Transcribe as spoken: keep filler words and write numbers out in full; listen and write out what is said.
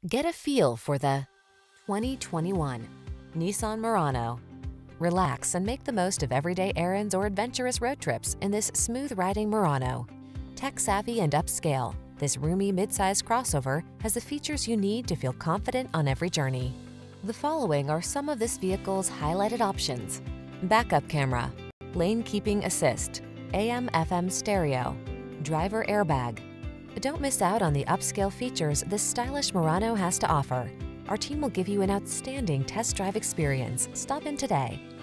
Get a feel for the twenty twenty-one Nissan Murano. Relax and make the most of everyday errands or adventurous road trips in this smooth-riding Murano. Tech-savvy and upscale, this roomy midsize crossover has the features you need to feel confident on every journey. The following are some of this vehicle's highlighted options: backup camera, lane keeping assist, A M F M stereo, driver airbag. Don't miss out on the upscale features this stylish Murano has to offer. Our team will give you an outstanding test drive experience. Stop in today.